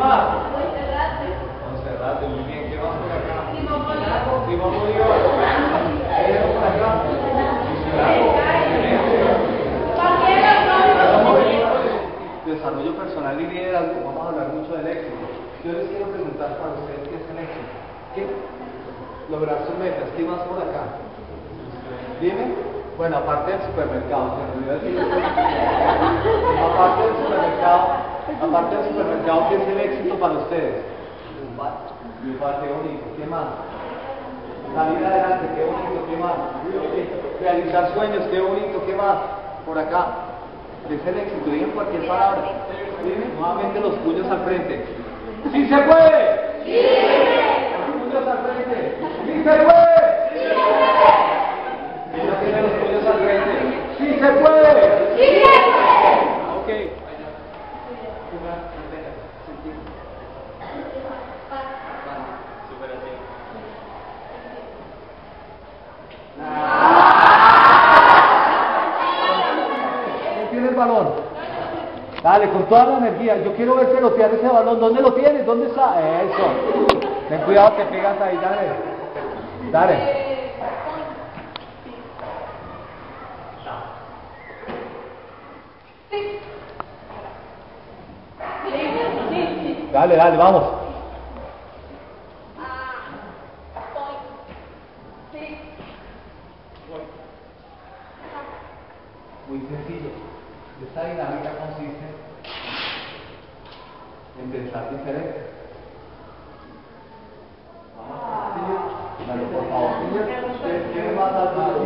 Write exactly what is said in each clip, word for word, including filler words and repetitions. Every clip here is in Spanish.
más? Monserrate, muy bien. ¿Qué más por acá? Simón Bolívar. Simón Bolívar. ¿Qué hay por acá? Desarrollo personal y liderazgo. Vamos a hablar mucho del éxito. Yo les quiero preguntar para ustedes qué es el éxito. ¿Qué? Lograr sus metas. ¿Qué más por acá? Dime. Bueno, aparte del supermercado, se me olvidó decir. Aparte del supermercado, aparte del supermercado, ¿qué es el éxito para ustedes? Triunfar, qué bonito. ¿Qué más? Salir adelante, qué bonito. ¿Qué más? Realizar sueños, qué bonito. ¿Qué más? Por acá. ¿Qué es el éxito? Digan cualquier palabra. Dime. Nuevamente los puños al frente. ¡Sí se puede! ¡Sí! Los puños al frente. ¡Sí se puede! ¡Sí se puede! ¿Quién tiene los puños al frente? ¡Sí se puede! ¡Sí se puede! Ok. ¿Quién tiene el balón? Dale, con toda la energía. Yo quiero ver pelotear ese balón. ¿Dónde lo tienes? ¿Dónde está? Eso. Ten cuidado, te pegas ahí. Dale. Dale. Dale, dale, vamos. Muy sencillo. Esta dinámica consiste en pensar diferente. Dale, por favor. ¿Quién más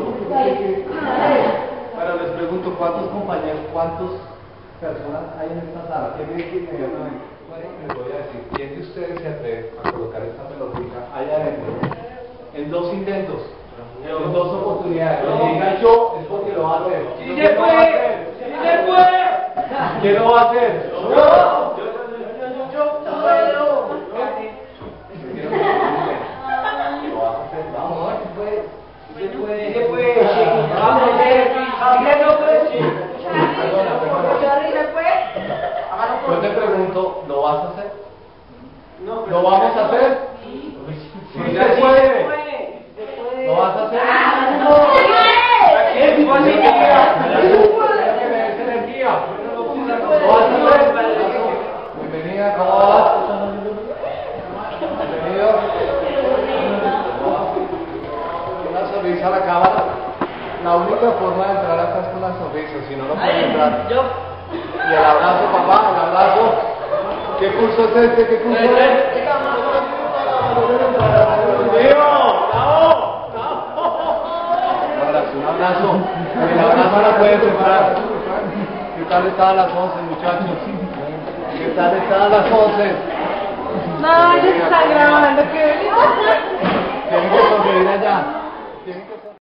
al Pero les pregunto, ¿cuántos compañeros, cuántas personas hay en esta sala? ¿Quién me dice inmediatamente? Les voy a decir, ¿quién de ustedes se atreve a colocar esta pelotita allá adentro? En dos intentos, en dos oportunidades. Lo que diga yo es porque lo va a hacer. ¡Sí se puede! ¡Sí se puede! ¿Quién lo va a hacer? ¡Yo! ¡Yo! ¡Yo! ¡Yo puedo! ¿Lo vas a hacer? Vamos. ¡Sí se puede! ¡Sí se puede! ¡Sí se puede! ¡Vamos a hacer! ¡Javier no puede! ¡Sí! Perdona, perdona. ¿Se puede? Yo te pregunto, ¿lo vas a hacer? No, ¿Lo vamos a hacer? Sí. Sí se puede. ¿Lo vas a hacer? ¡No! ¿Qué? ¿Lo vas a hacer? Bienvenida, ¿cómo vas? Bienvenido. Una sonrisa a la cámara. La única forma de entrar acá es con la sonrisa, si no, no puede entrar. Y el abrazo, papá, el abrazo. ¿Qué curso es este? ¿Qué curso es? ¡Tío! ¡Bravo! Un abrazo, un abrazo. El abrazo no puede separar. ¿Qué tal están las once, muchachos? ¿Qué tal están las once? No, ya se está grabando, qué bonito. Tienen que sonreír allá. Tienen que